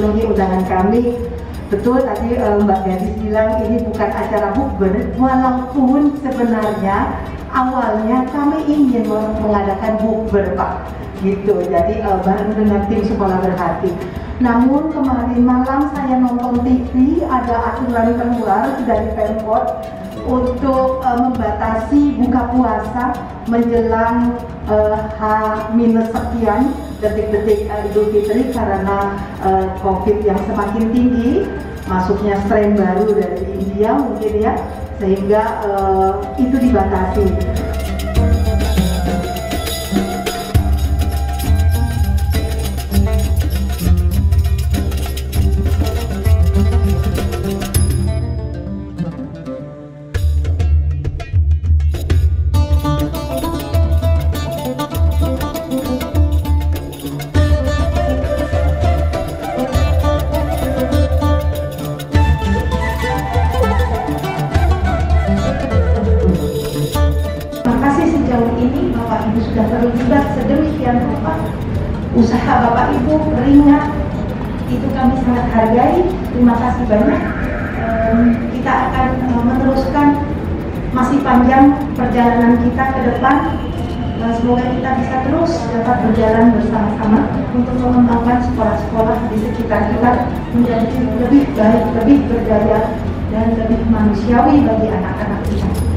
memenuhi undangan kami. Betul tadi Mbak Gadis bilang ini bukan acara bukber, walaupun sebenarnya awalnya kami ingin mengadakan bukber Pak, gitu. Jadi bareng dengan tim Sekolah Berhati. Namun kemarin malam saya nonton TV ada aturan keluar dari Pemkot untuk membatasi buka puasa menjelang H-sekian detik-detik Idul Fitri karena COVID yang semakin tinggi, masuknya strain baru dari India mungkin ya, sehingga itu dibatasi. Sejauh ini Bapak Ibu sudah terlibat sedemikian rupa, usaha Bapak Ibu ringan, itu kami sangat hargai. Terima kasih banyak. Kita akan meneruskan, masih panjang perjalanan kita ke depan. Semoga kita bisa terus dapat berjalan bersama-sama untuk mengembangkan sekolah-sekolah di sekitar kita menjadi lebih baik, lebih berdaya, dan lebih manusiawi bagi anak-anak kita.